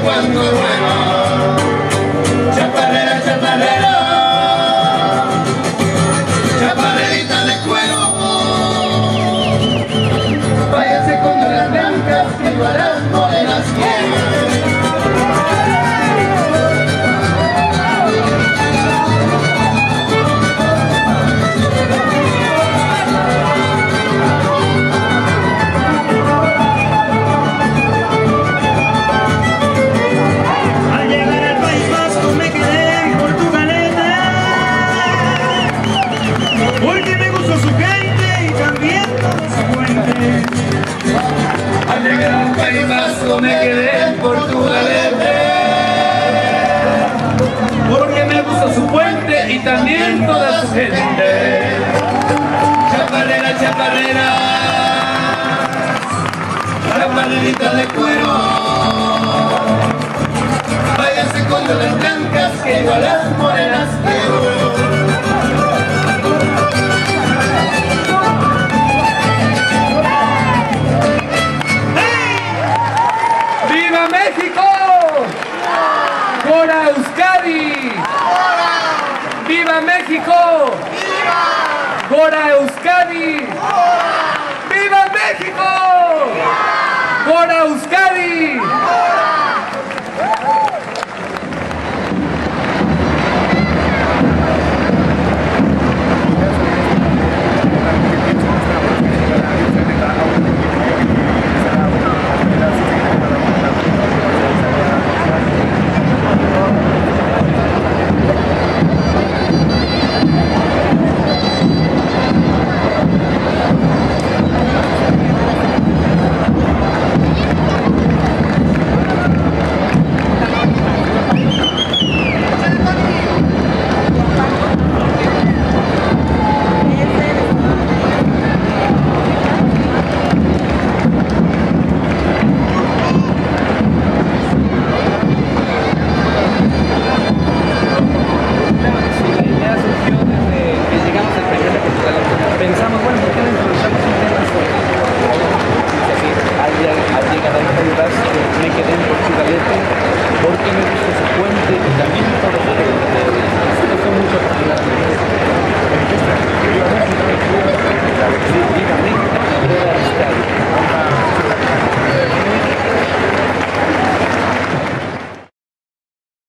cuando llueva. Chaparrera, chaparrera, chaparrerita de cuero, váyase con las blancas que yo a las morenas quiero. Me quedé en Portugalete porque me gusta su puente y también toda su gente. Chaparrera, chaparrera, chaparrerita de cuero, váyase con las blancas que yo a las morenas quiero. ¡Gora Euskadi! ¡Viva México! ¡Viva! ¡Gora Euskadi! ¡Viva México! ¡Gora Euskadi! Me quedé en Portugalete porque me gusta su puente y también todo.